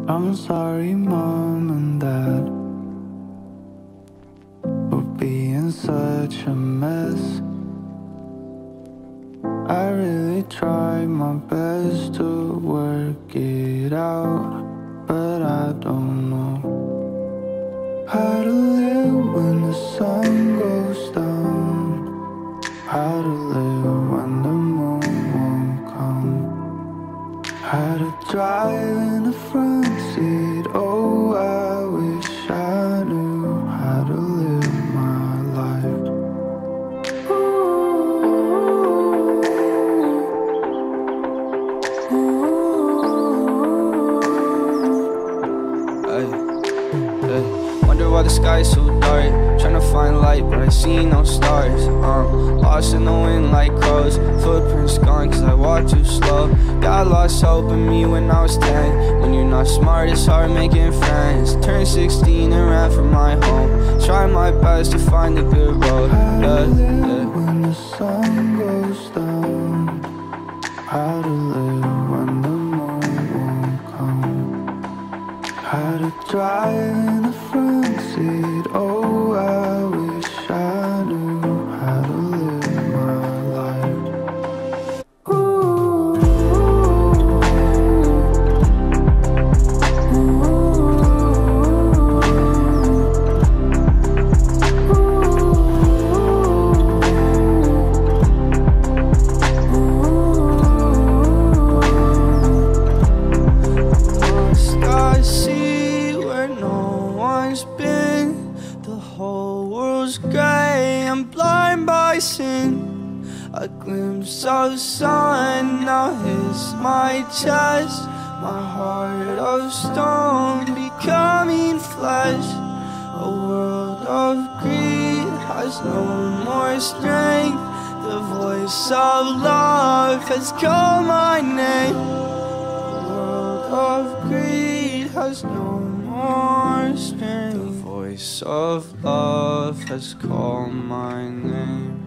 I'm sorry, Mom and Dad, for being such a mess. I really tried my best to work it out, but I don't know how to live when the sun goes down, how to live when the moon won't come, how to drive in the front seat. Oh, I wish I knew how to live my life. Wonder why the sky is so dark. Tryna find light, but I see no stars. Lost in the wind like crows. Footprints gone cause I walk too slow. Got lost hope in me when I was 10. When you're not smart, it's hard making friends. Turned 16 and ran from my home. Try my best to find a good road. When the sun goes down, how to live when the moon won't come, how to drive in the front seat. Oh, I wish I knew how to live my life. A glimpse of sun now hits my chest. My heart of stone becoming flesh. A world of greed has no more strength. The voice of love has called my name. A world of greed has no more strength. The voice of love has called my name.